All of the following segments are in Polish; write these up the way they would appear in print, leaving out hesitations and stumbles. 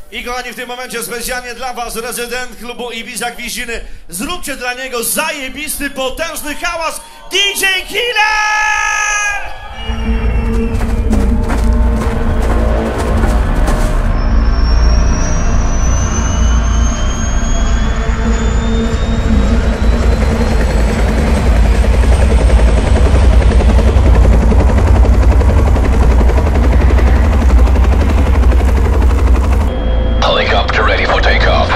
I kochani, w tym momencie specjalnie dla was rezydent klubu Ibiza Gwiździny. Zróbcie dla niego zajebisty, potężny hałas. DJ Killer! Helicopter ready for takeoff.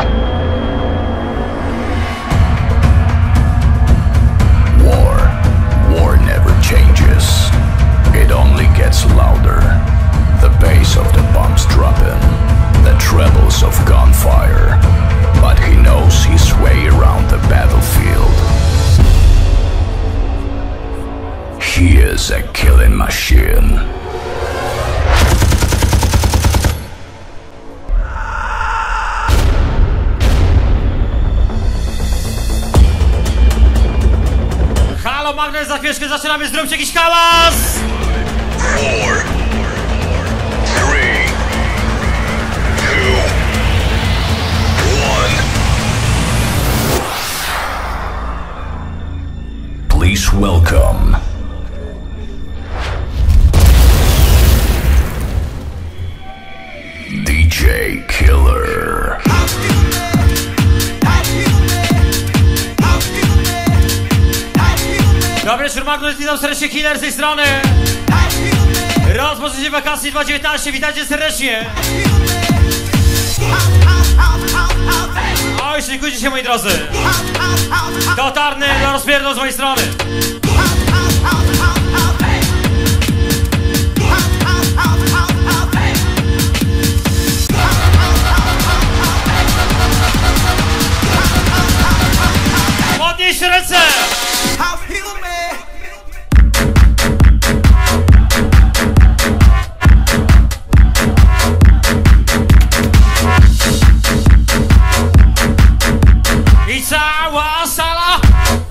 War never changes. It only gets louder. The bass of the bombs dropping, the trebles of gunfire. But he knows his way around the battlefield. He is a killing machine. Halo Magnes, za chwileczkę zaczynamy, zróbcie jakiś hałas! 4, 3, 2, 1. Please welcome DJ Killer. Dobry wieczór, Magnus, witam serdecznie, Killer z tej strony. Rozpoczęcie wakacji 2019, witajcie serdecznie. Oj, szykujcie się, moi drodzy. Totalny rozpierdol z mojej strony. Podnieście ręce! I cała sala!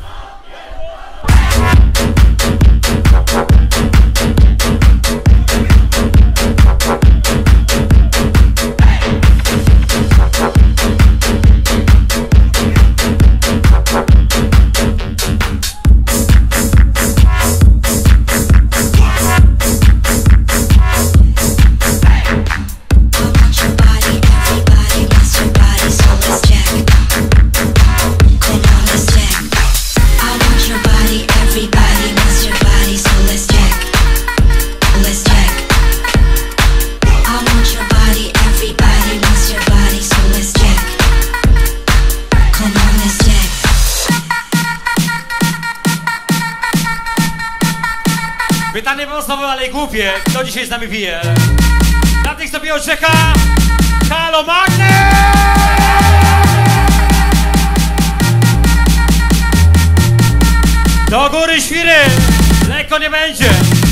Pytanie podstawowe, ale głupie. Kto dzisiaj z nami pije? Dla tych, kto piją, czeka. Halo Magnes! Do góry świry! Lekko nie będzie!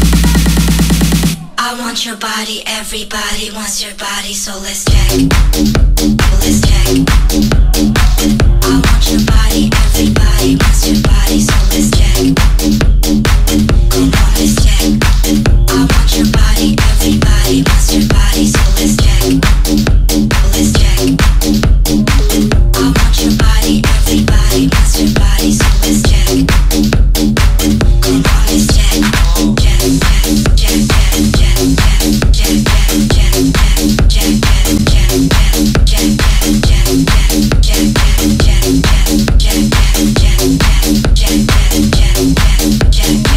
I want your body, everybody wants your body, so let's check. Let's check. I want your body, everybody wants your body, so let's check. Come on, let's check. I want your body, everybody wants your body, so let's check. Let's check. I want your body, everybody wants your body, so let's check. Come on, let's check. Check, check, check, check, check, check, check, check, check, check, check, check, check, check, check, check, check, check, check.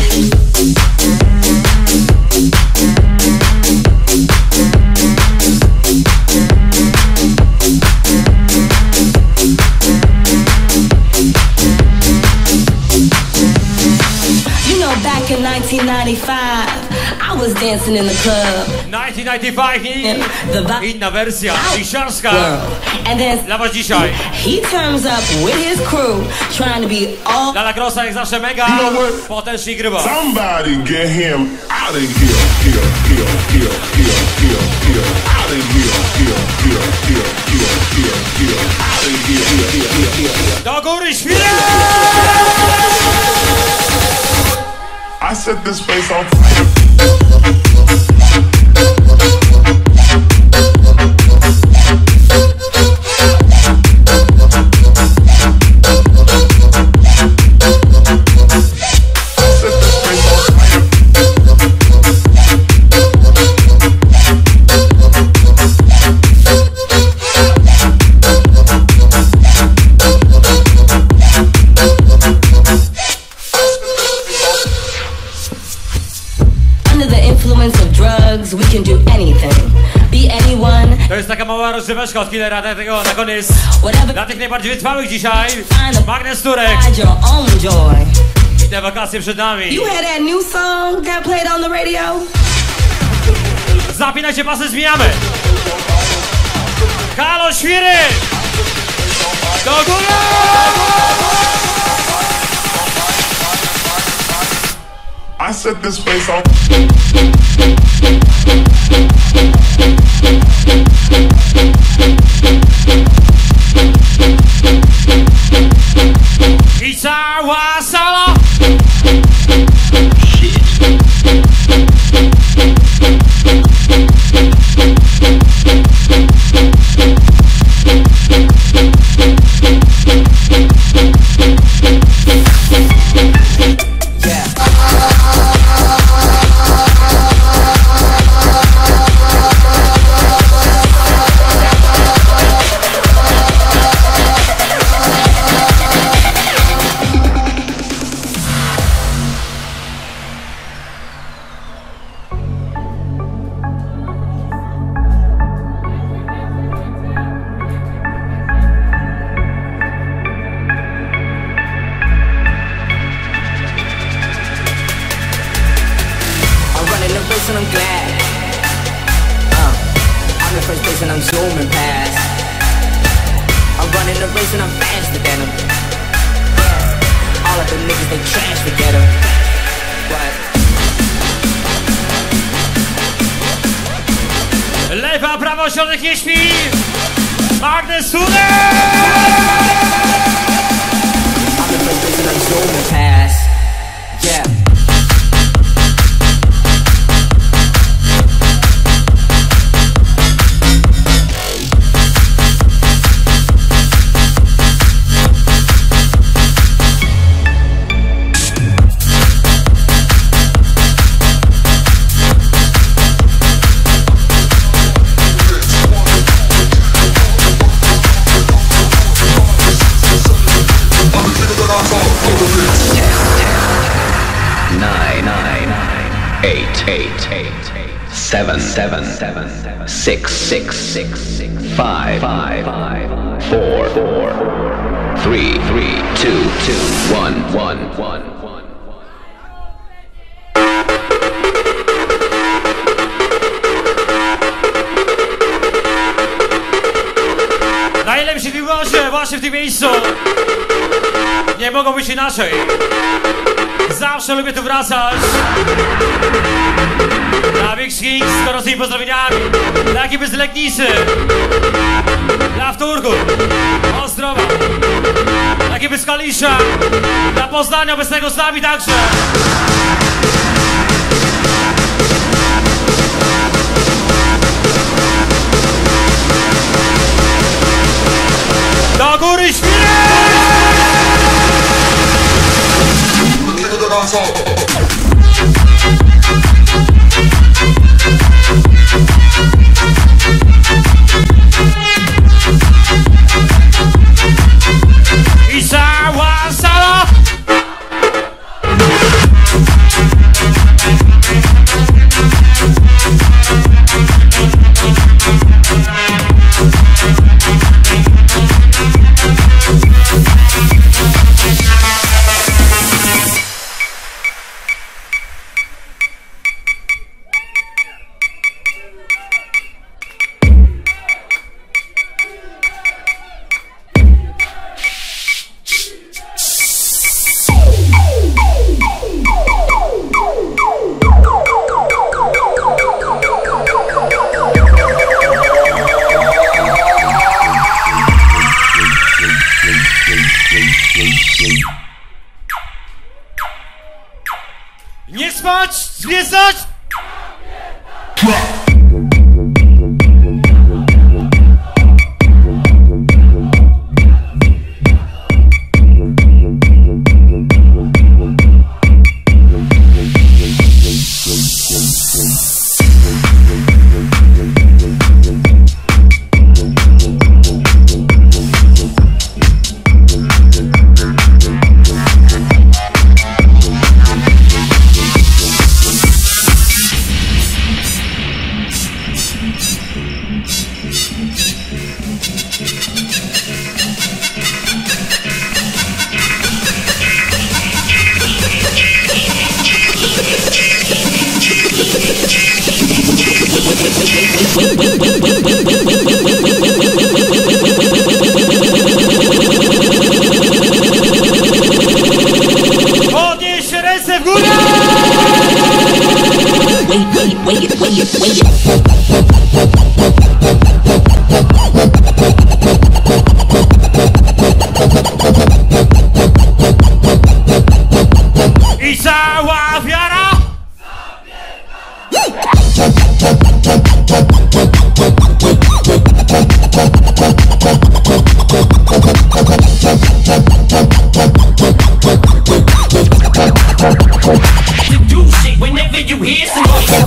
Back in 1995, I was dancing in the club. 1995 inna wersja, dzisiarska. And then Dla was dzisiaj. He turns up with his crew, trying to be all. Dla Grossa jak zawsze mega. Potężnie grywa. Somebody get him out of here, here, here, here, here, here, here, out of here, here, here, here, here, here, here, out of here, here, here, here, here. Do góry świry! I set this place on fire. To jest taka mała rozgrzeweczka od Killera, dlatego na koniec dla tych najbardziej wytrwałych dzisiaj Magnes Turek. I te wakacje przed nami. You had that new song that played on the radio? Zapinajcie pasy, zmieniamy. Halo, świry! Do góry! I set this place off. I cała sala! Lewa, prawo, środek nie śpi! Magnes Turek! Seven, 6, 5, 4, 3, 2, 1. Najlepsi piłkarze właśnie w tym miejscu. Nie mogą być inaczej. Zawsze lubię tu wracać. Dla Big Skins z gorącymi pozdrowieniami. Dla ekipy z Legnicy. Dla Wtórku. Ozdrowa. Dla ekipy z Kalisza. Dla Poznania obecnego z nami także. Do góry świry! I cała sala! Nie spać! Zwiedzać! Podnieście ręce w górę! I cała wiara! Do shit whenever you hear somebody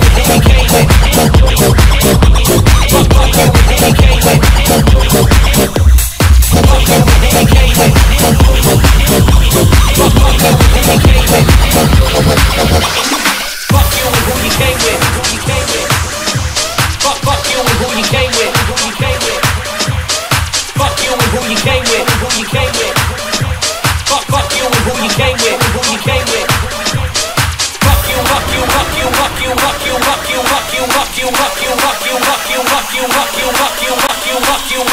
fuck you and who you came with, fuck you and who you came with, fuck you and who you came with, fuck you and who you came with, fuck you and who you came with, fuck you, fuck you, fuck you, fuck you, fuck you, fuck you, fuck you, fuck you, fuck you, fuck you, fuck you, fuck you, fuck you, fuck you, fuck you, fuck you,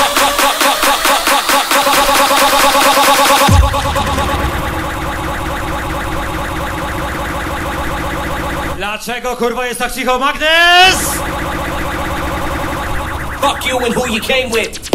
Dlaczego kurwa jest tak cicho, Magnes? fuck you and who you came with.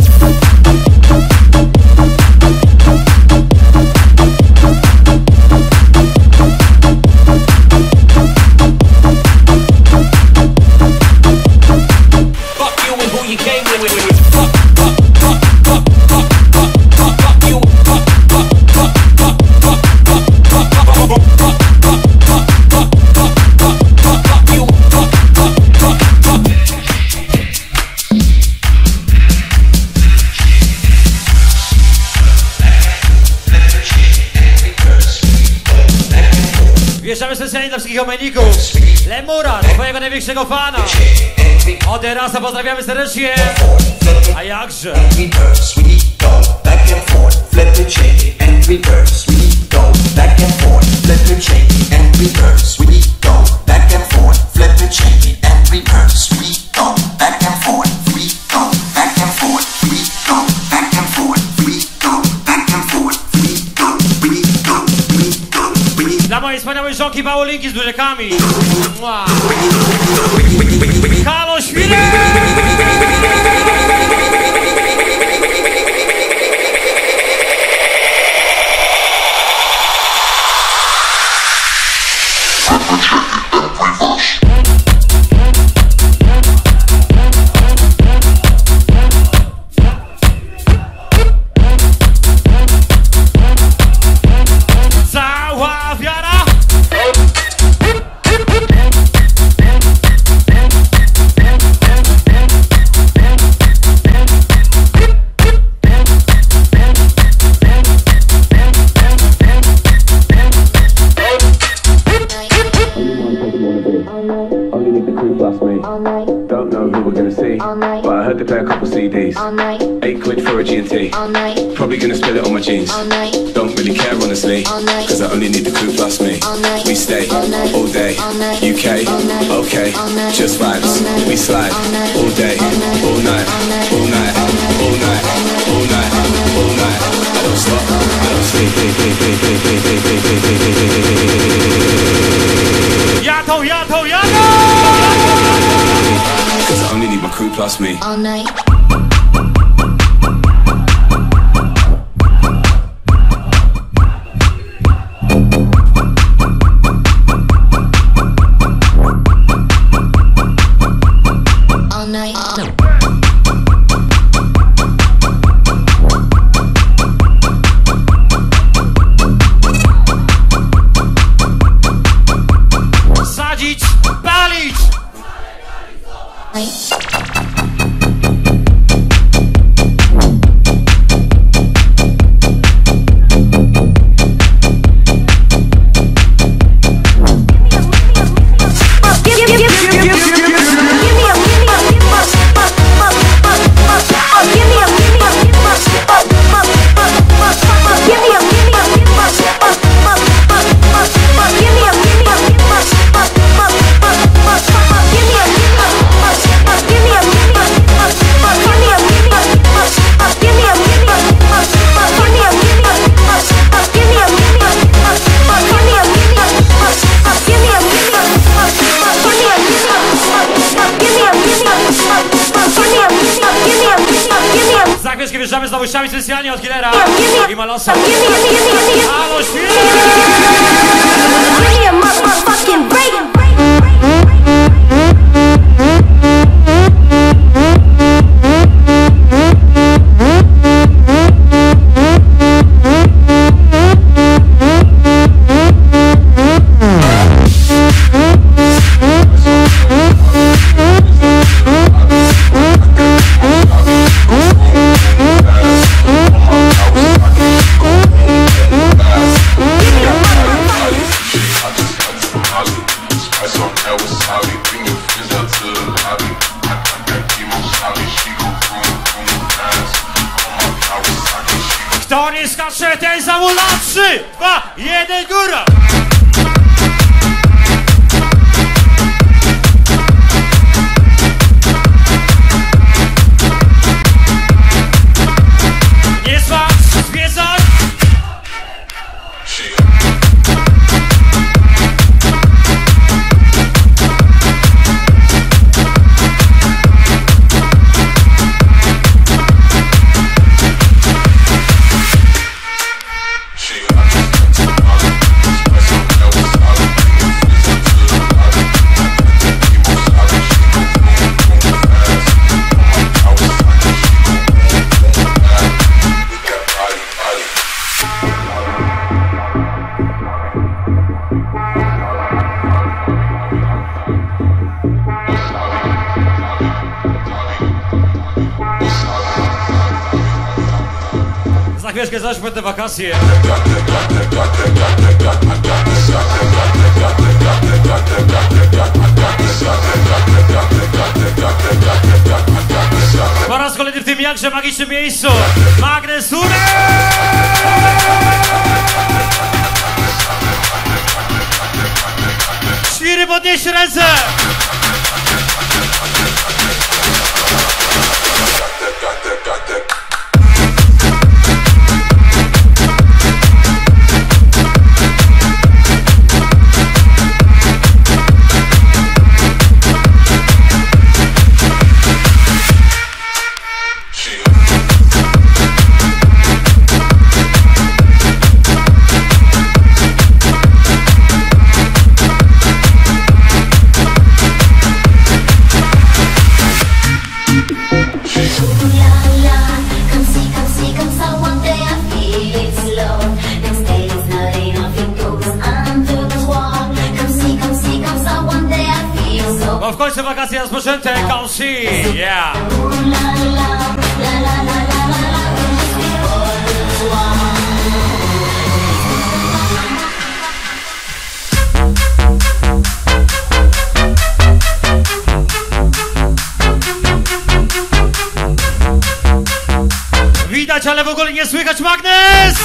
Wjeżdżamy specjalnie dla wszystkich omeników. Lemura, twojego największego fana. Od Erasa pozdrawiamy serdecznie. A jakże? Dla mojej wspaniałej żonki Paulinki z durzekami. Halo, świry! CDs, 8 quid for a G&T. Probably gonna spill it on my jeans. Don't really care honestly, cause I only need the crew plus me. We stay all day, UK, okay, just vibes. We slide all day, all night, all night, all night, all night, all night. I don't stop, I don't sleep. Jadą! Cause I only need my crew plus me. All night. All night. Sadzić, palić! Za chwileczkę wjeżdżamy z nowościami specjalnie od Killera i Malosa. Halo, świetnie! Kto nie skacze, ten zamula 3, 2, 1, góra! Nie spać, zwiedzać! Za chwileczkę zaczniemy te wakacje. Po raz kolejny w tym jakże magicznym miejscu Magnesury! Świry, podnieście ręce! Bo w końcu wakacje rozpoczęte, come see, yeah! Widać, ale w ogóle nie słychać Magnes!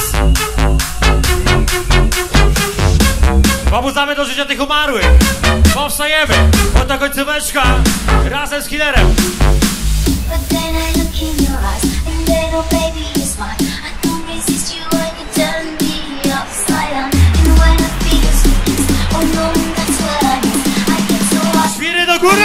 Pobudzamy do życia tych umarłych. Powstajemy. Oto końcóweczka razem z Killerem. Świry do góry!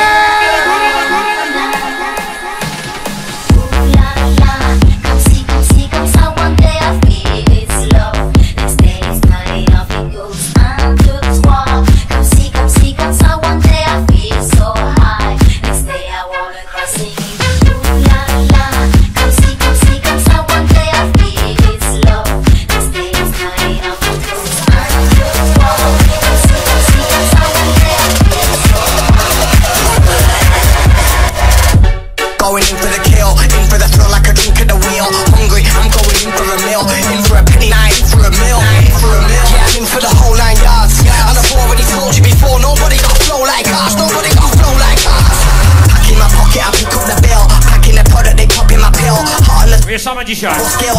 Wieszamy dzisiaj.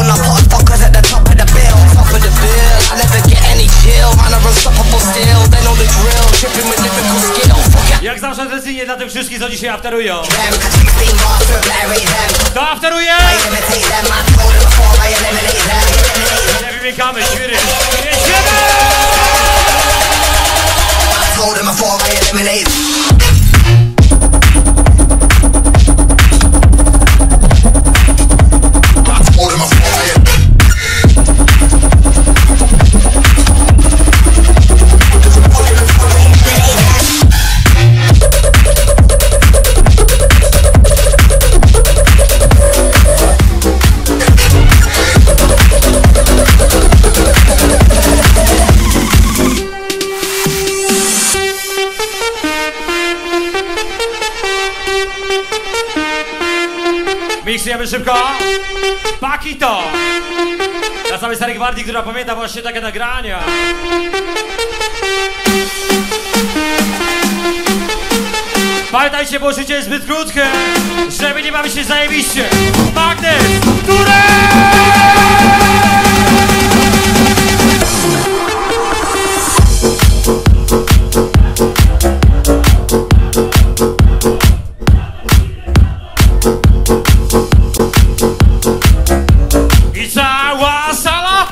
Jak zawsze tradycyjnie dla tych wszystkich, co dzisiaj afterują. Kto afteruje? Nie wymiękamy, świry. Jedziemy szybko. Pakito. Dla całej starej gwardii, która pamięta właśnie takie nagrania. Pamiętajcie, bo życie jest zbyt krótkie, żeby nie bawić się zajebiście. Magnes, które... I cała sala.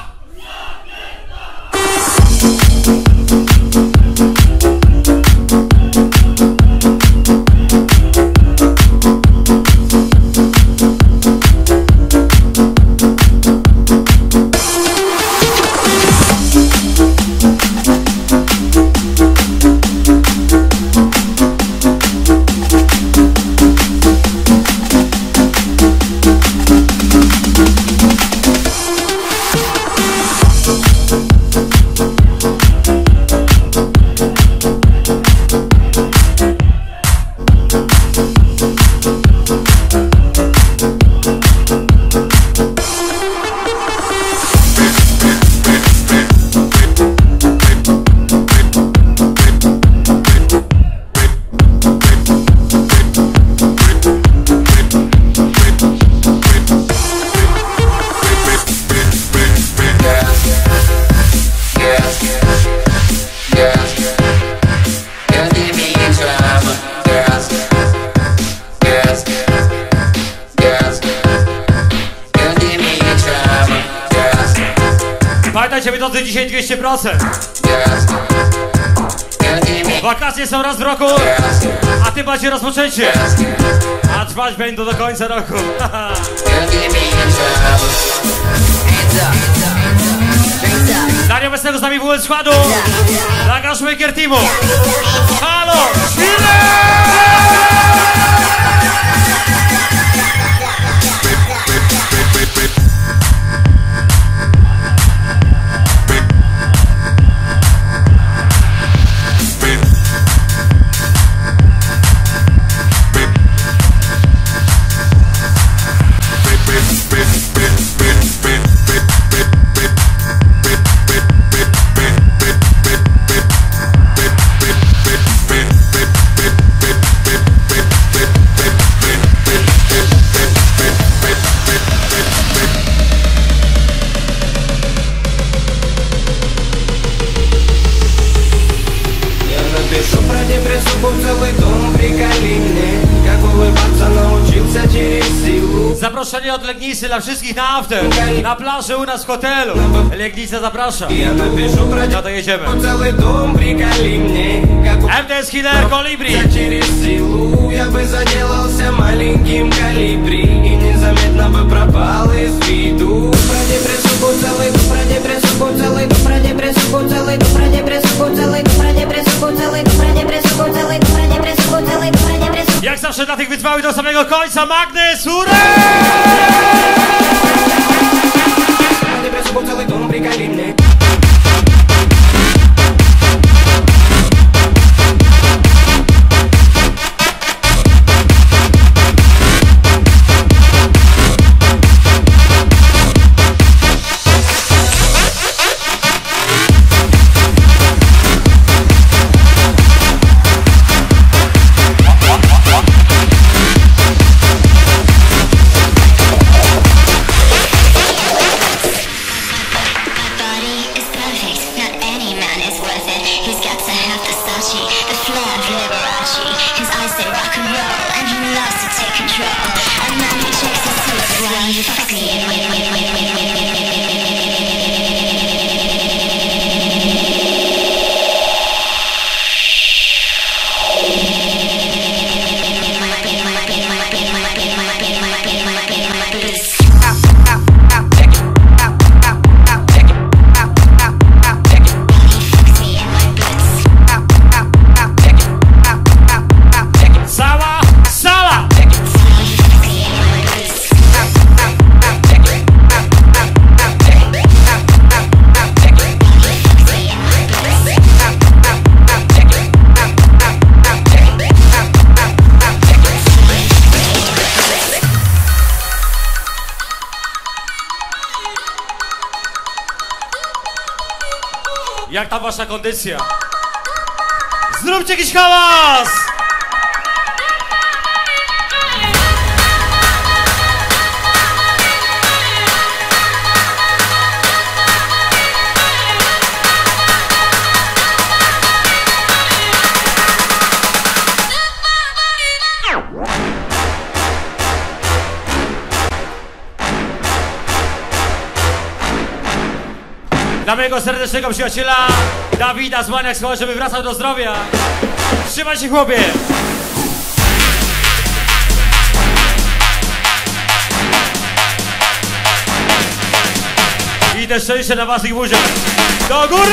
Pamiętajcie, widzowie, dzisiaj 200%. Wakacje są raz w roku, a ty macie rozpoczęcie. A trwać będą do końca roku. Dla nieobecnego z nami WL składu, dla Gashmaker Teamu. Halo, chwilę! Zaproszenie od Legnicy dla wszystkich na after, na plaży u nas w hotelu. Legnica zaprasza. No to jedziemy. MTS Killer Kolibri. Я бы заделался маленьким калибри и незаметно бы пропал из виду. Про депрессуху целый, про депрессуху целый, про депрессуху целый, про депрессуху целый, про депрессуху целый, про депрессуху целый, про депрессуху целый, про депрессуху. Jak zawsze dla tych wytrwałych do samego końca, Magnes, hurra! Про депрессуху целый дом приколи. Jak tam wasza kondycja? Zróbcie jakiś hałas! Dla mojego serdecznego przyjaciela Dawida z Maniak Schoła, żeby wracał do zdrowia. Trzymaj się, chłopie! I też szczęście na waszych buziach. Do góry!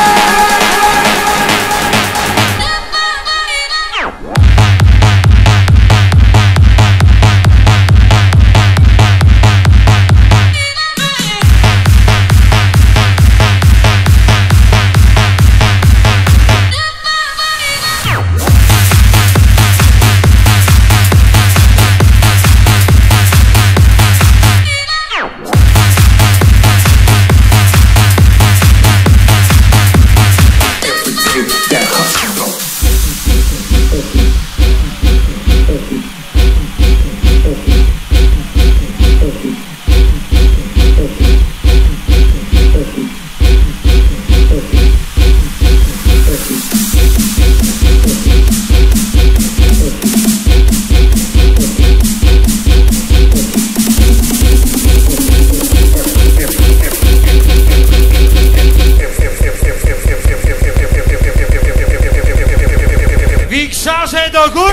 Wikrzarze do góry!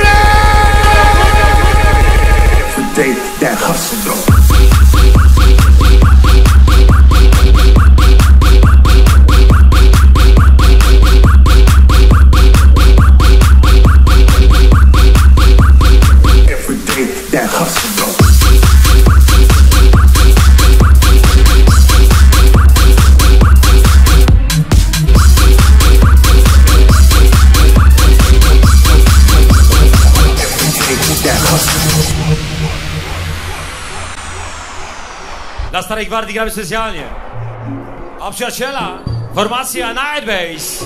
Dla Starej Gwardii gramy specjalnie. A przyjaciela, formacja Nightbase.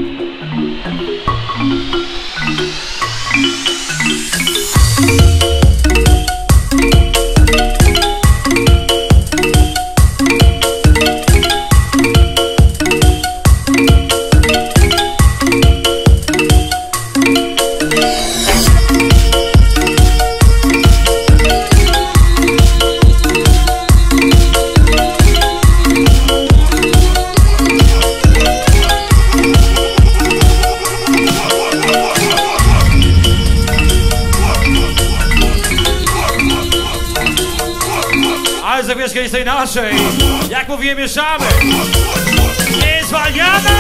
Zawieszka jest inaczej. Jak mówiłem, mieszamy. Nie zwalniamy!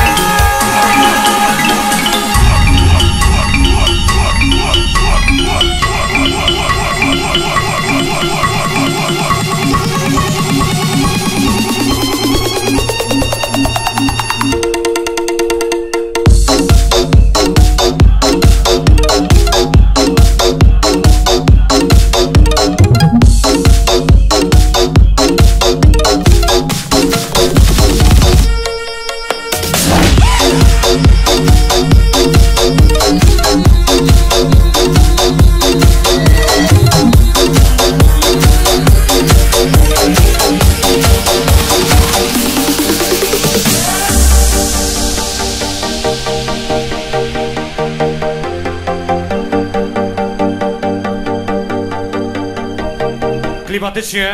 Klimatycznie.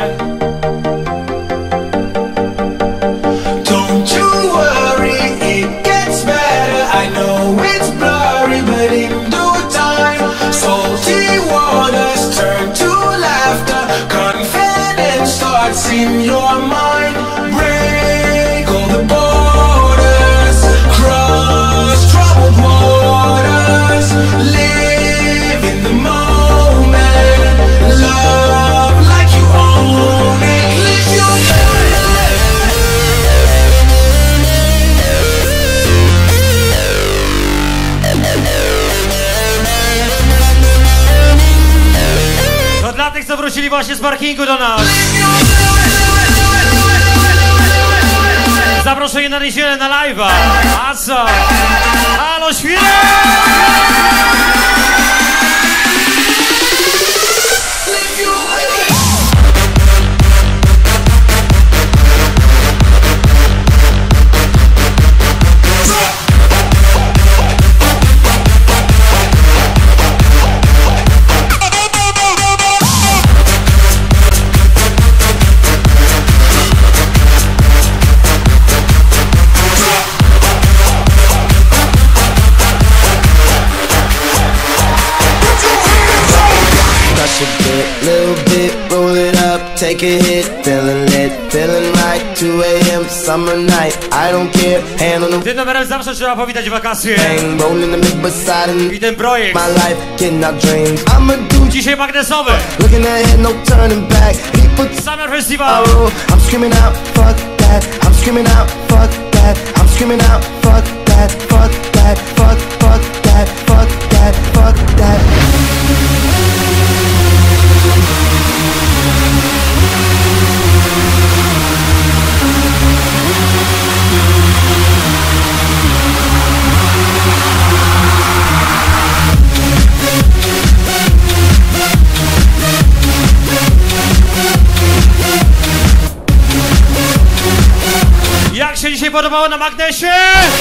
Don't you worry, it gets better. I know it's blurry, but in due time, salty waters turn to laughter. Confidence starts in your mind. Break all the borders, cross troubled waters. Live in the moment, love like you own it. Live your To dla tych, co wrócili właśnie z parkingu do nas. Zaproszenie na niedzielę na live'a. A co? Halo, świnie! Take a hit, feeling lit, feeling right. 2 a.m. summer night, I don't care. Hand on the tym numerem zawsze trzeba powitać wakacje. bang, rolling the mid beside I ten projekt. my life, getting out dreams. I'm a dude, Dzisiaj magnesowy. looking ahead, no turning back. People Summer Festival. I'm screaming out, fuck that. I'm screaming out, fuck that. I'm screaming out, fuck that, fuck that, fuck that, fuck that, fuck that. Jak się dzisiaj podobało na magnesie?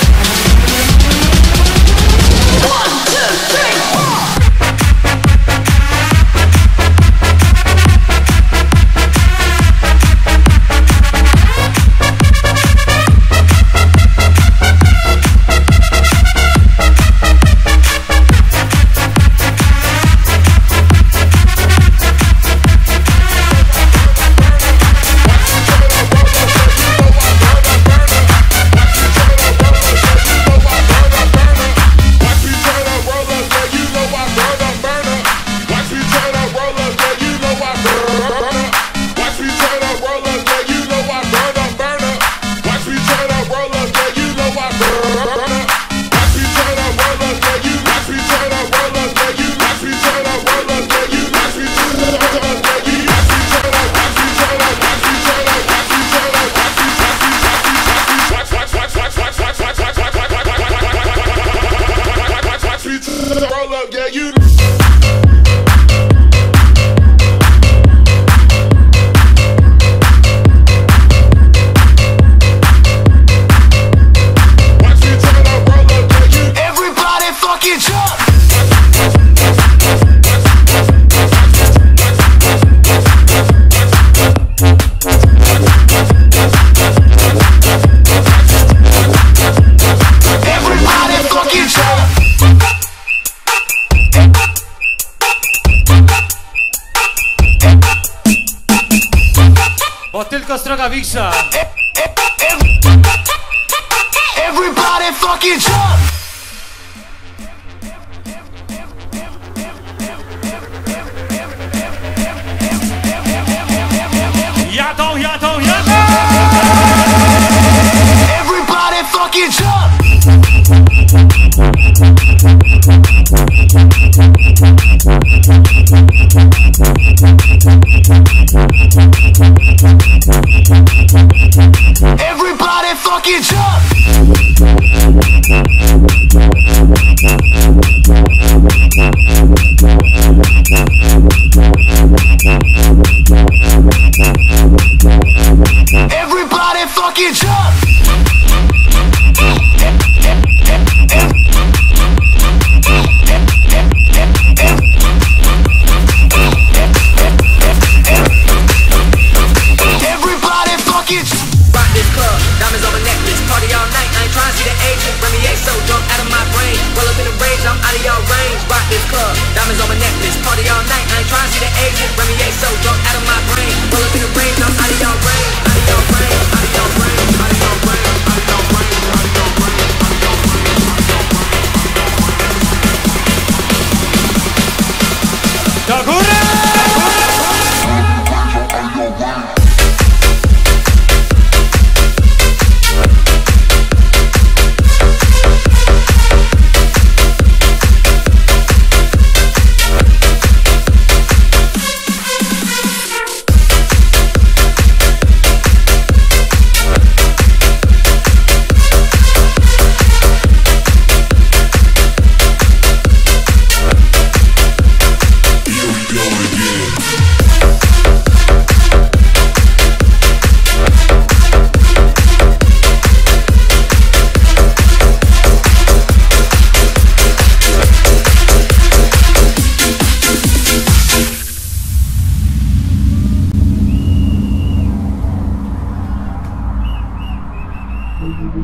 Bo tylko stroga Wiksa. Everybody fucking jump! Jadą! Everybody fucking jump! Everybody fucking jump!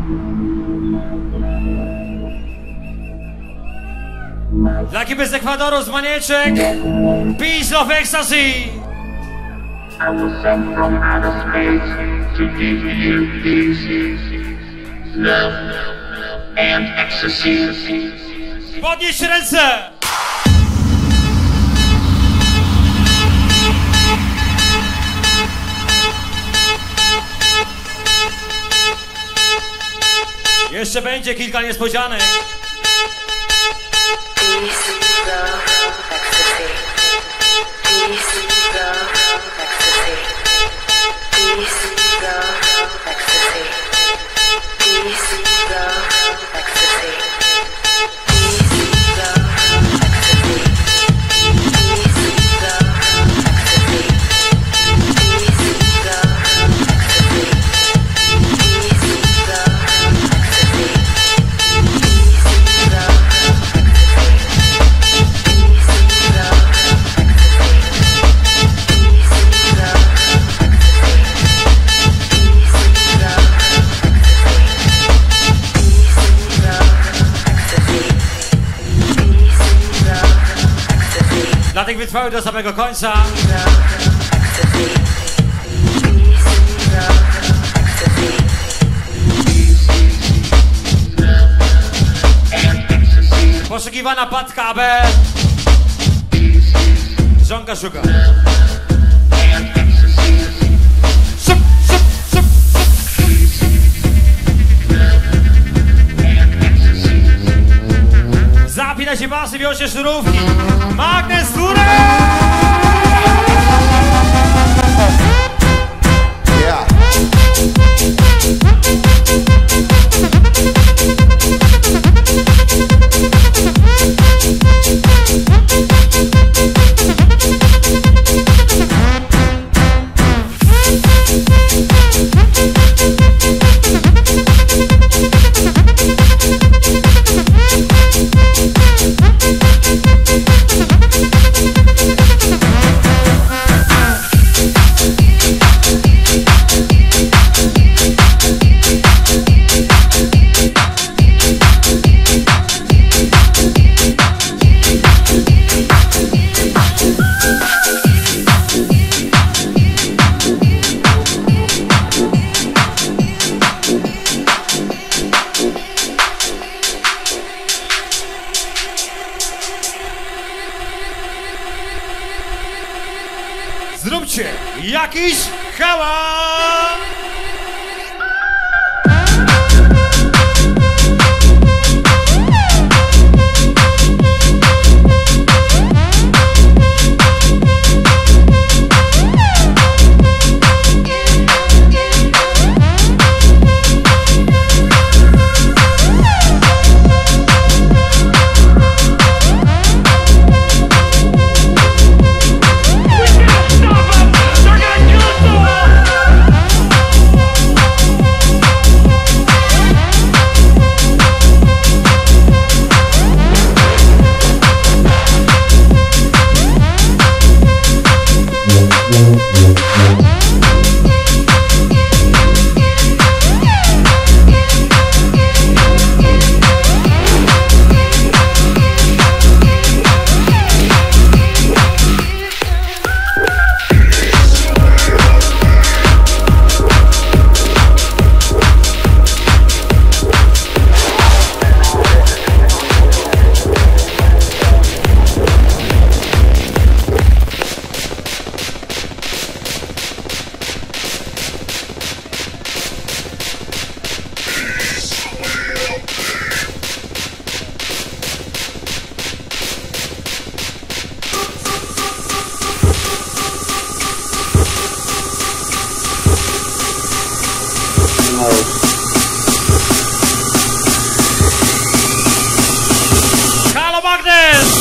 Dla ekipy z Ekwadoru, z Manieczek, Peace of Ecstasy. I was sent from outer space to give you peace, love, and ecstasy. Podnieś ręce! Jeszcze będzie kilka niespodzianek. Peace, love, ecstasy. Peace, love, ecstasy. Peace, love, ecstasy. Peace, love, ecstasy. Peace, love, ecstasy. Peace, love, ecstasy. Peace, love, ecstasy. Peace, love, ecstasy. Dla tych wytrwałych do samego końca. Poszukiwana Patka AB. Żonka szuka. Sup, sup, sup, sup. Zapina się basy, wiąże sznurówki. Magnes Turek! Yeah. Zróbcie jakiś hałas! Halo Magnes!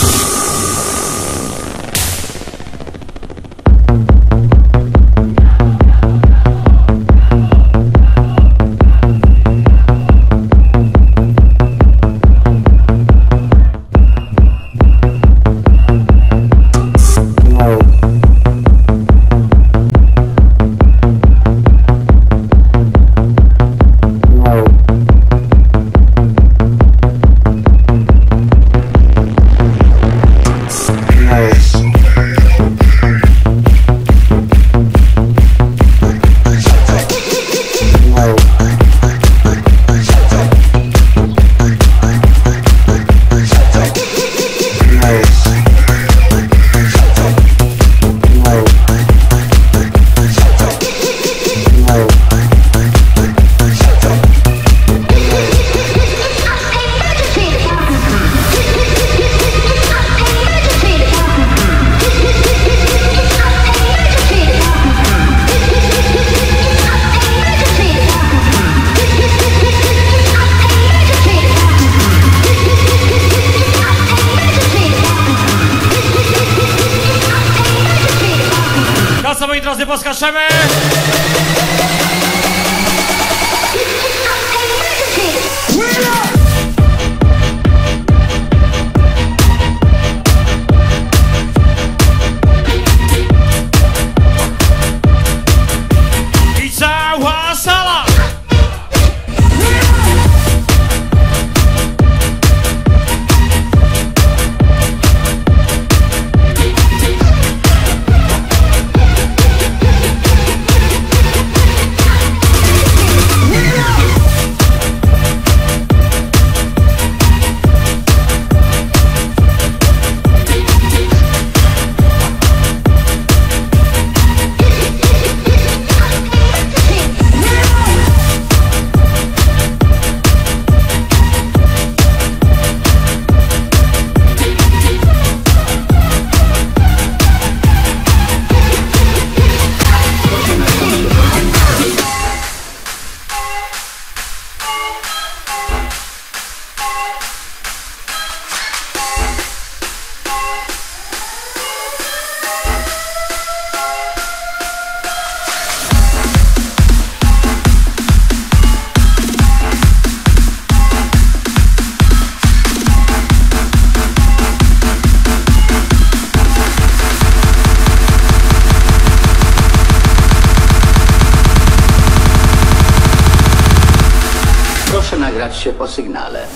nagrać się po sygnale.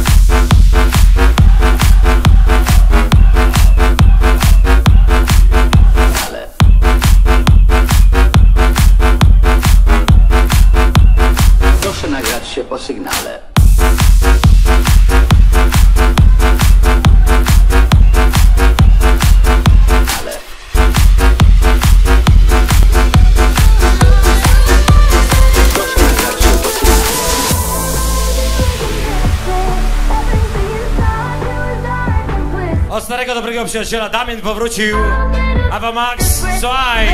Proszę nagrać się po sygnale. Od starego dobrego przyjaciela Damian powrócił. Ava Max, słuchaj.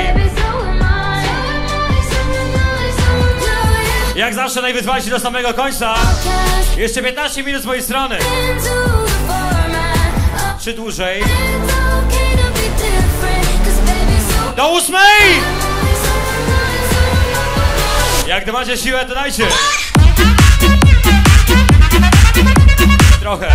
Jak zawsze najwyzwalsi do samego końca. Jeszcze 15 minut z mojej strony. Czy dłużej? Do 8! Jak macie siłę, to dajcie. Trochę.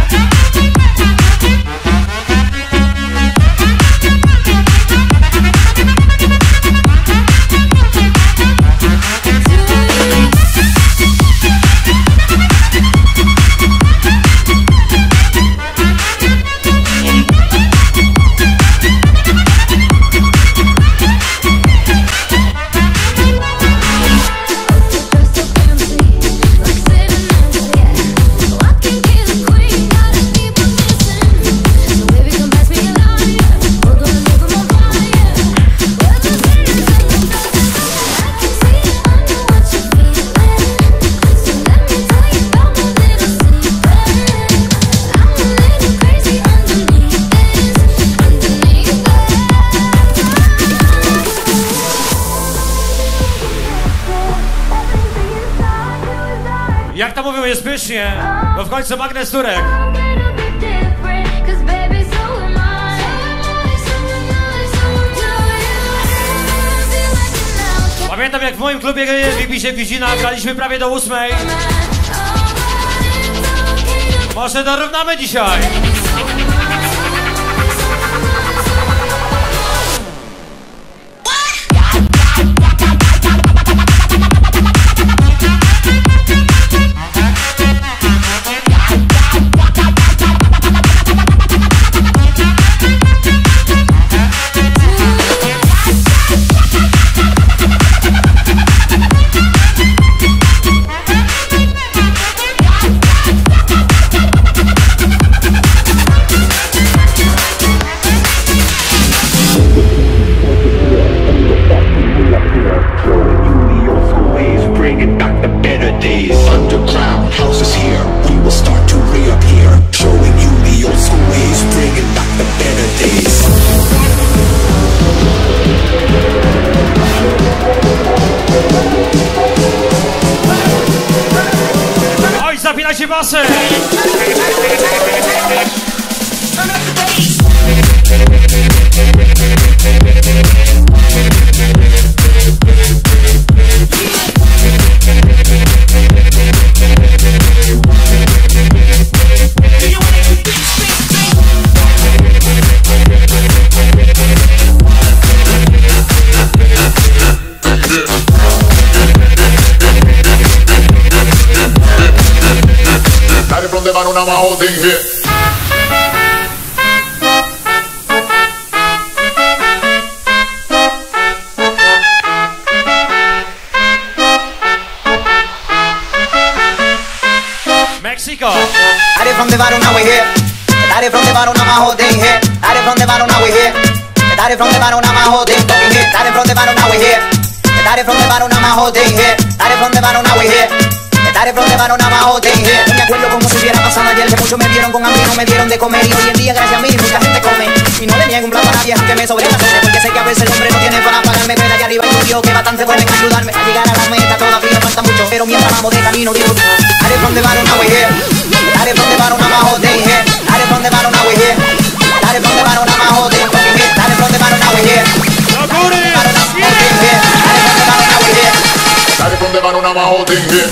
Jak to mówią, jest pysznie, bo w końcu magnes Turek. Pamiętam, jak w moim klubie w Ibizie Gwizina graliśmy prawie do 8. Może dorównamy dzisiaj. Zapinajcie basen! From the bottom of my whole thing here. Mexico. Started from the bottom, now we're here. Started from the bottom, now my whole thing here. Started from the bottom, now we're here. Started from the bottom, now my whole thing fucking here. Started from the bottom, now we're here. Started from the bottom, now my whole thing here. Started from the bottom, now we're here. Started from the bottom, now my whole thing here. Me acuerdo como si hubiera pasado ayer, que muchos me vieron con hambre y no me dieron de comer. Y hoy en día, gracias a mí, mucha gente come. Y no le niego un plato a nadie, aunque me sobrepasone, porque sé que a veces el hombre no tiene para pagarme. Pero allá arriba hay Dios que bastante pueden ayudarme a llegar a la meta. Todavía falta mucho, pero mientras vamos de camino digo, started from the bottom, now we're here. Started from the bottom, now my whole thing here. Started from the bottom, now we're here. Started from the bottom, now my whole thing fucking here. Started from the bottom, now we're here. Started from the bottom, now my whole thing here.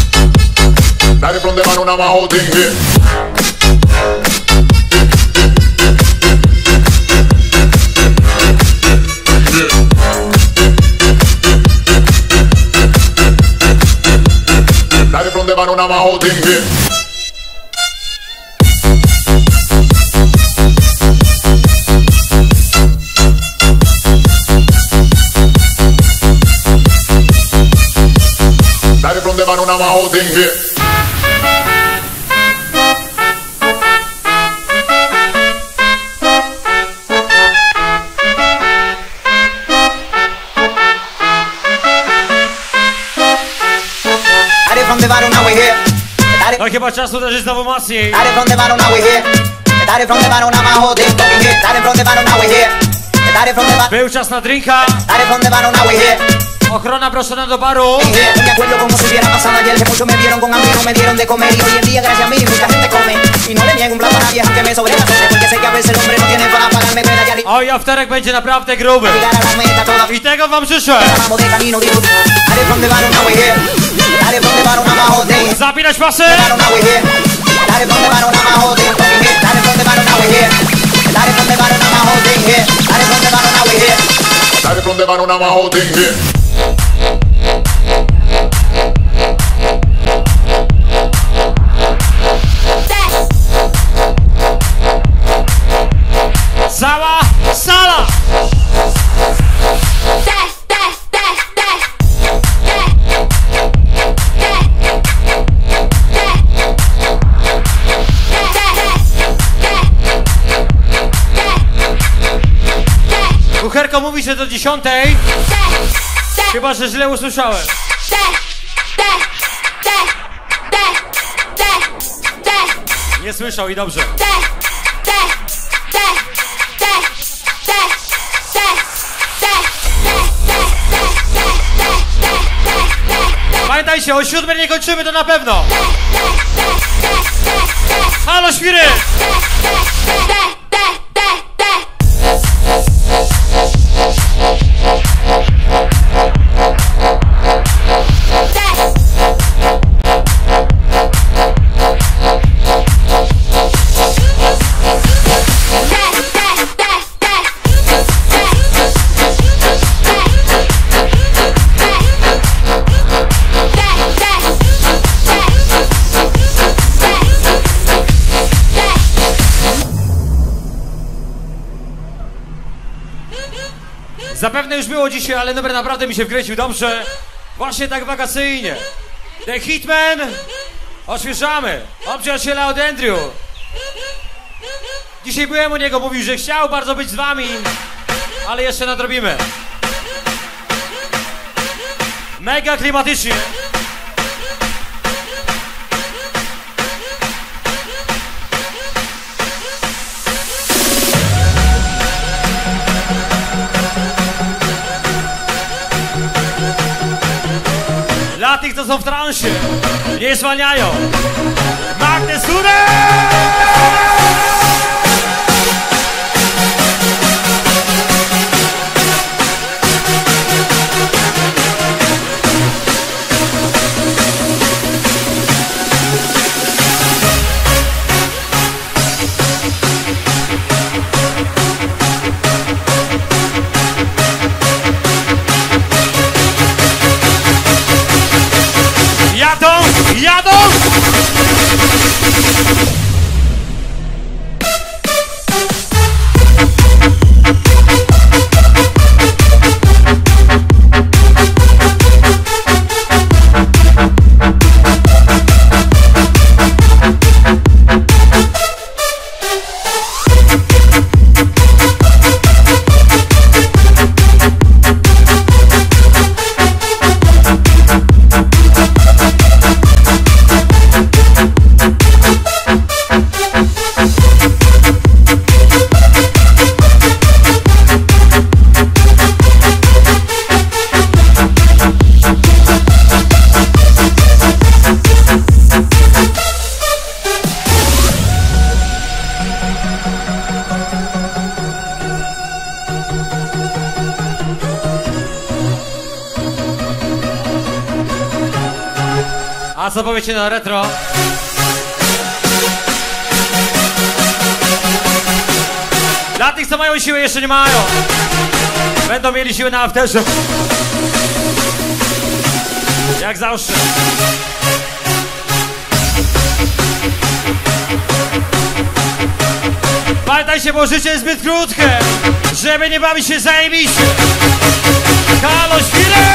Started from the bottom, now my whole thing here. them and my whole thing here. Started from the bottom of my whole thing here. Started from the bottom, now we're here. No chyba czas uderzyć znowu mocniej. Started from the bottom, now we're here. Started from the bottom, now my whole thing fucking here. Started from the bottom, now we're here. Started from the bottom. Był czas na drinka. Started from the bottom, now we're here. Ochrona proszona do baru. No me acuerdo como si hubiera pasado ayer, que muchos me vieron con hambre y no me dieron de comer. Y hoy en día, gracias a mí, mucha gente come. Y no le niego un plato a nadie, aunque me sobrepase, porque sé que a veces el hombre no tiene para pagarme pena que arriba. Oj, afterek będzie naprawdę gruby. I tego wam życzę. Vamos de camino, digo. Started from the bottom, now we're here. Started from the bottom, now my whole thing. Zapinać pasy. Now we're here. Started from the bottom, now my whole thing fucking here. Started from the bottom, now we're here. Started from the bottom, now my whole thing here. Started from the bottom, now we're here. Started from the bottom of my whole thing here. Cała sala! Kucherko mówi, że do 10. Chyba, że źle usłyszałem. Nie słyszał i dobrze. Pamiętajcie, o 7 nie kończymy, to na pewno. Halo, świry! Zapewne już było dzisiaj, ale numer naprawdę mi się wkręcił dobrze. Właśnie tak wakacyjnie. The Hitman. Odświeżamy. Od przyjaciela od Andrew. Dzisiaj byłem u niego, mówił, że chciał bardzo być z wami, ale jeszcze nadrobimy. Mega klimatycznie. Dla tych, co są w transie, nie zwalniają. Magnesure! Jadą! A co powiecie na retro? Dla tych, co mają siłę, jeszcze nie mają. Będą mieli siłę na afterze. Jak zawsze. Pamiętajcie, bo życie jest zbyt krótkie, żeby nie bawić się zajebiście. Halo, świrę!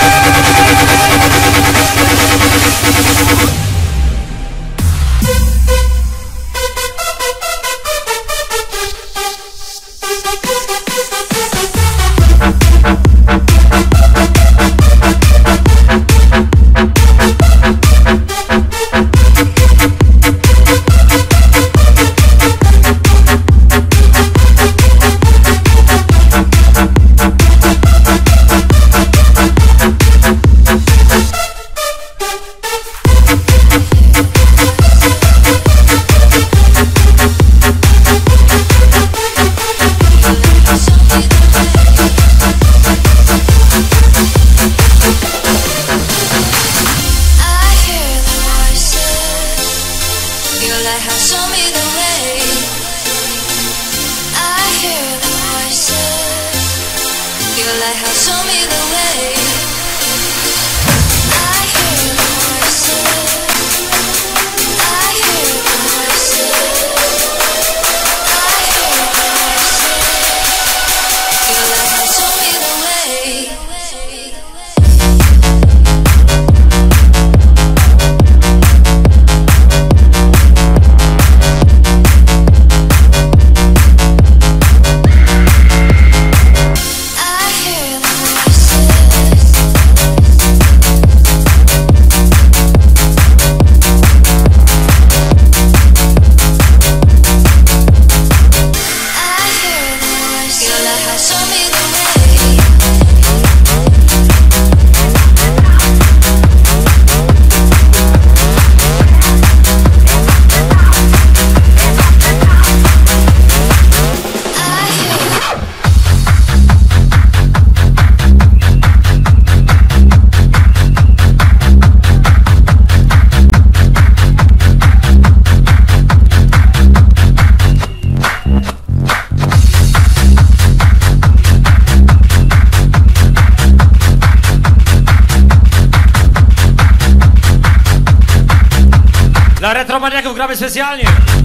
Dla retromaniaków gramy specjalnie.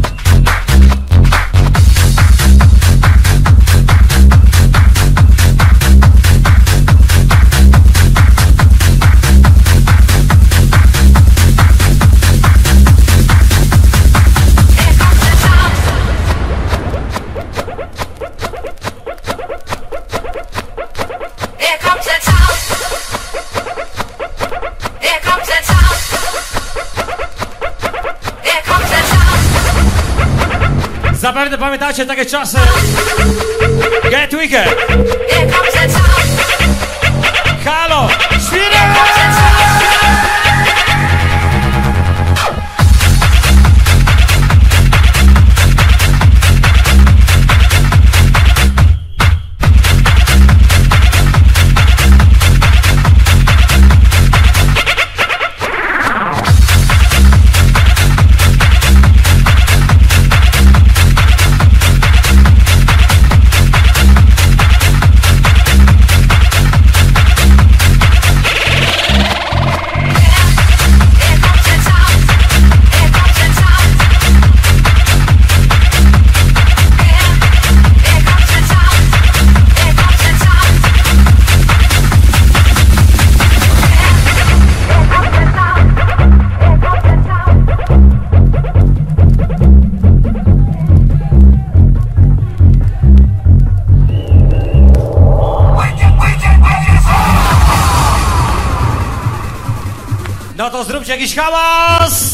Zapewne pamiętacie takie czasy. Get Weekend. Halo, świrę! No to zróbcie jakiś hałas!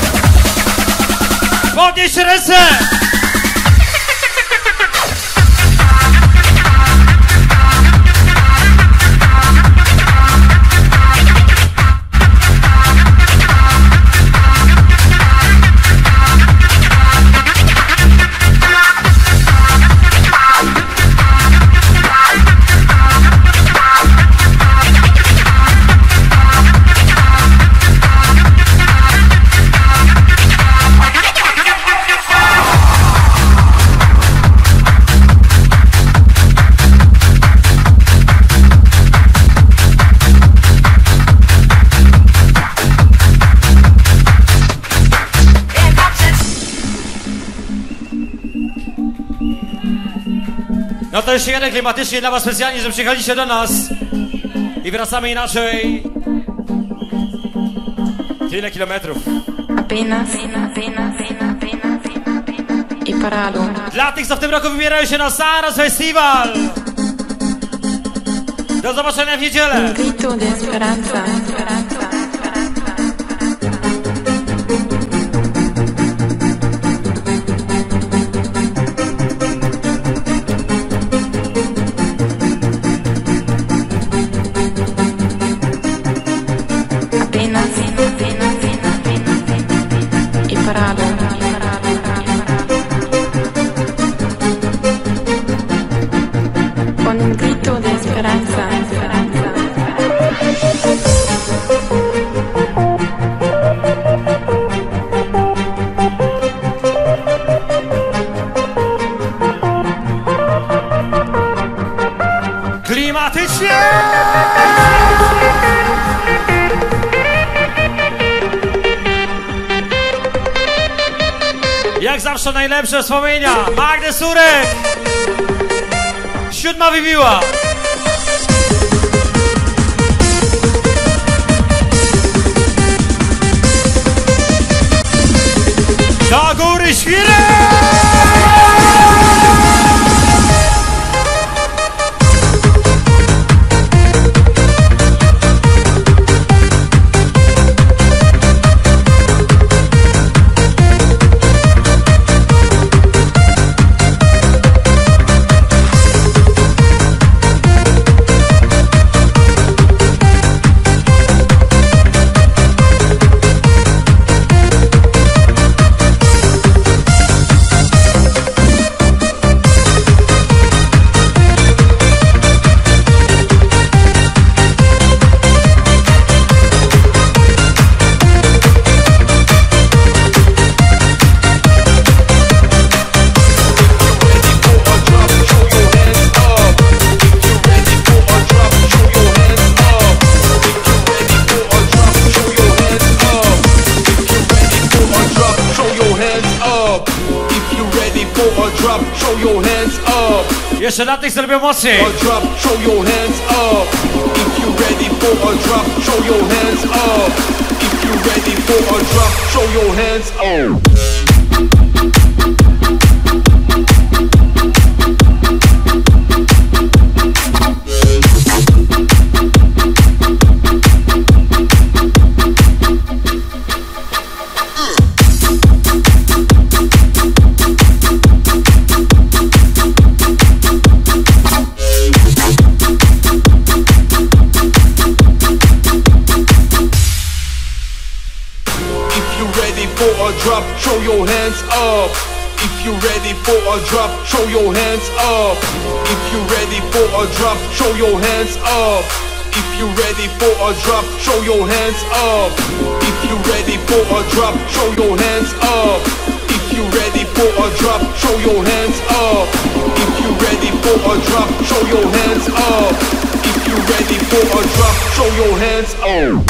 Podnieś ręce! No to jeszcze jeden klimatycznie dla was specjalnie, że przyjechaliście do nas. I wracamy inaczej. Tyle kilometrów. Dla tych, co w tym roku wybierają się na Saros Festival. Do zobaczenia w niedzielę. Klimatycznie! Jak zawsze najlepsze wspomnienia. Magdy Surek! 7 wybiła! Do góry świry! Jeszcze dla tych, co robią mocniej. Show your hands up. If you ready for a drop, show your hands up. If you ready for a drop, show your hands up. Drop, show your hands up. If you ready for a drop, show your hands up. If you ready for a drop, show your hands up. If you ready for a drop, show your hands up. If you ready for a drop, show your hands up. If you ready for a drop, show your hands up. If you ready for a drop, show your hands up. If you ready for a drop, show your hands up.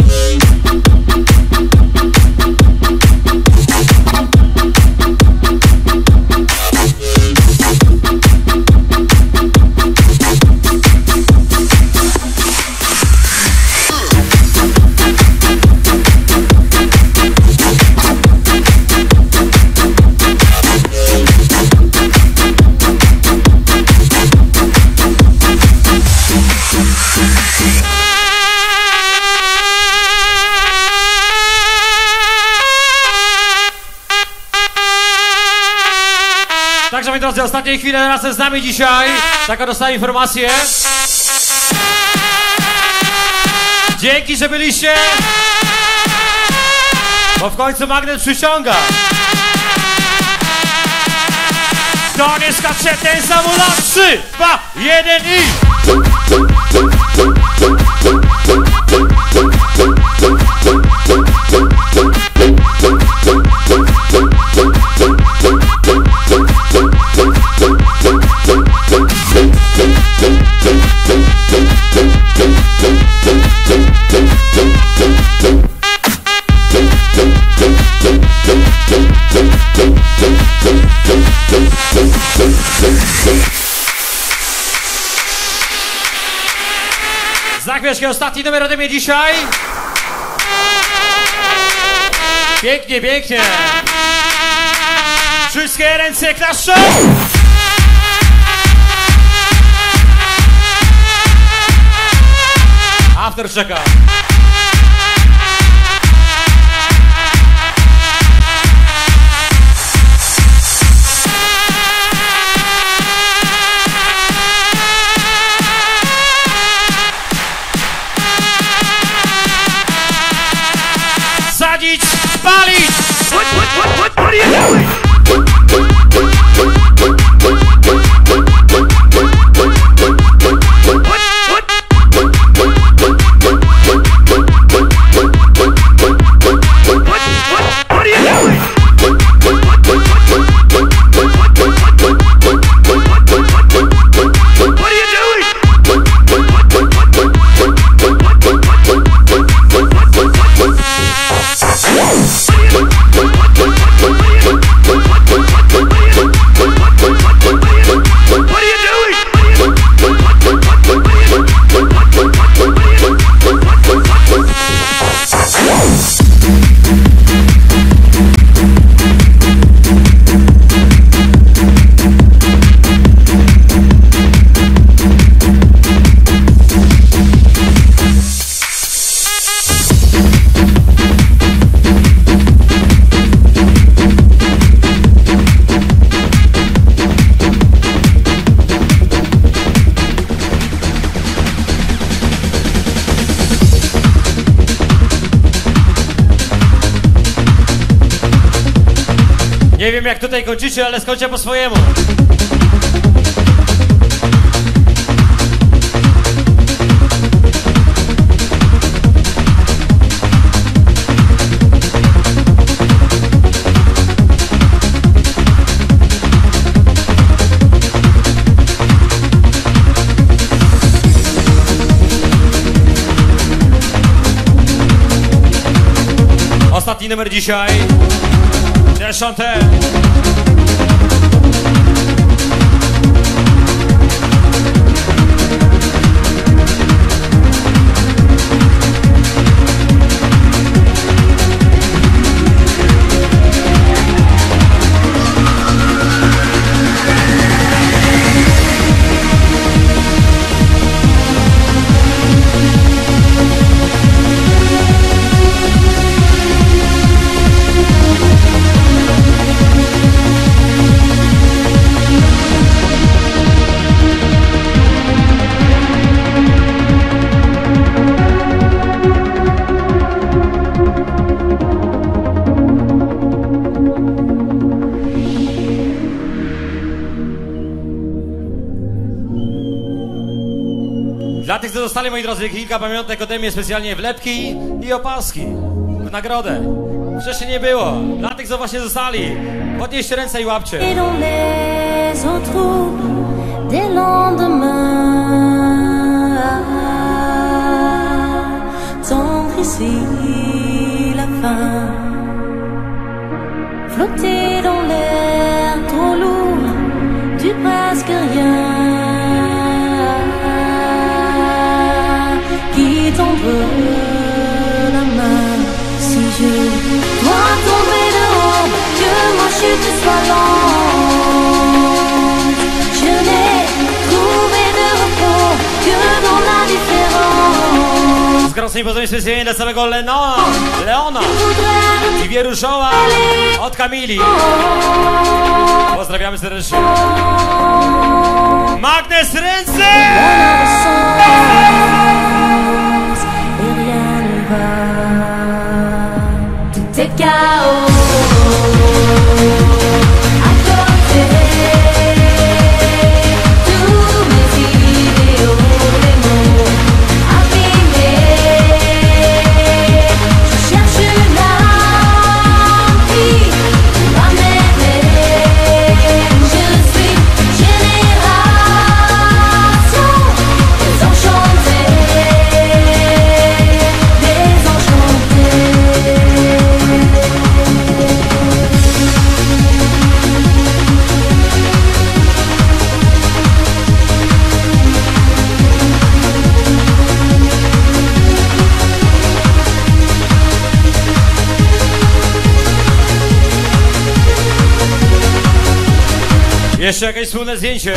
Także moi drodzy, ostatniej chwili razem z nami dzisiaj. Taka dostałem informację. Dzięki, że byliście. Bo w końcu magnet przyciąga. To nie skacze ten samolot. 3, 2, 1 i... Agnieszka, ostatni numer ode mnie dzisiaj. Pięknie, pięknie. Wszystkie ręce klaszczą. After czeka. Sadzić, palić! What are you doing? Nie wiem jak tutaj kończycie, ale skończę po swojemu. Ostatni numer dzisiaj. Chantez. Dla tych, co dostali, moi drodzy, kilka pamiątek ode mnie, specjalnie wlepki i opaski w nagrodę. Wcześniej nie było. Dla tych, co właśnie zostali, podnieście ręce i łapcie. Flotter dans l'air trop lourd du presque rien qui tendre la main. Si je dois tomber de haut, que ma chute soit lente. Je n'ai trouvé de repos que dans la différence. Gorącej pozdrowień specjalnie dla całego Leona i Wieruszoła od Kamili. Pozdrawiamy serdecznie. Magnes, ręce! Tout est chaos. Génération Jeszcze jakieś wspólne zdjęcie.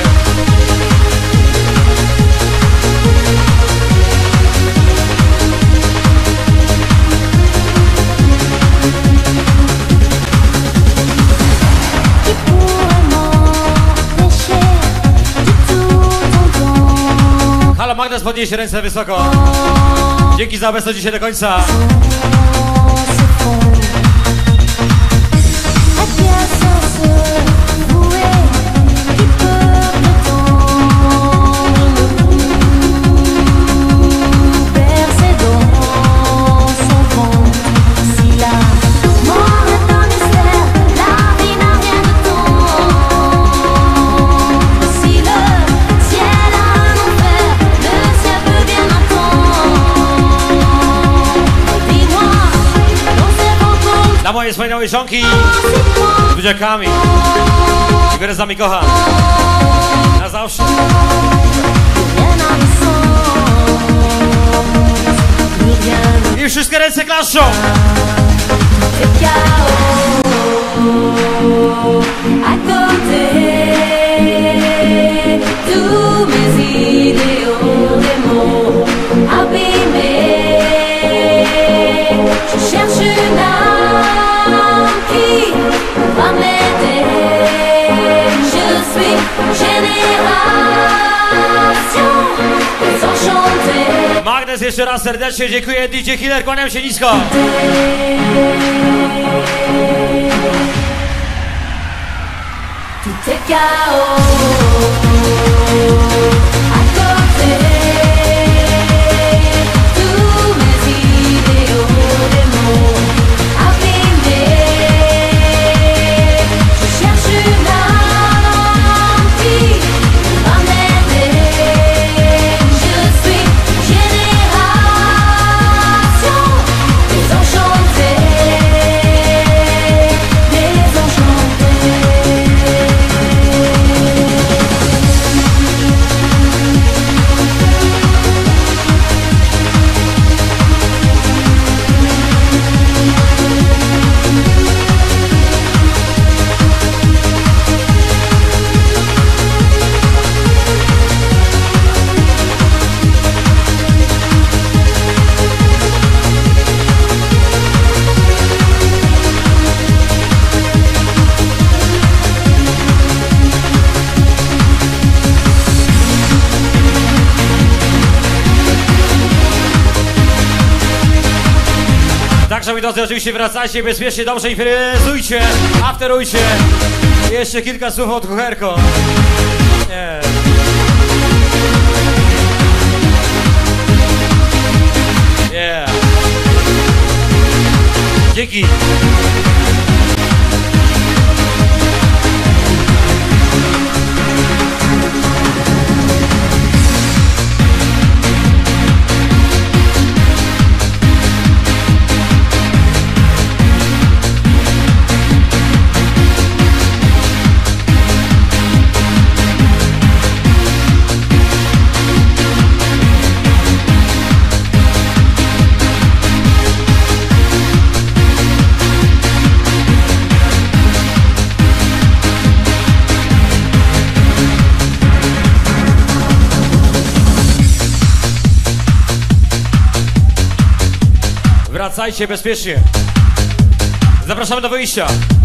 Halo Magnes, podnieś ręce wysoko. Dzięki za obecność dzisiaj do końca. Dla mojej wspaniałej żonki z buziakami i gwiazdami kocham na zawsze. I wszystkie ręce klaszczą. Je cherche une âme qui va m'aider. Je suis génération désenchantée. Magnes, jeszcze raz serdecznie dziękuję. DJ Killer, kłaniam się nisko. Tout est chaos. À côté, tous mes idéaux, des mots abîmés. Je cherche une âme qui va m'aider. Je suis génération désenchantée, désenchantée. Także moi drodzy, oczywiście wracajcie bezpiecznie, dobrze imprezujcie, afterujcie. Jeszcze kilka słów od kucherko. Nie. Yeah. Dzięki. Wracajcie bezpiecznie. Zapraszamy do wyjścia.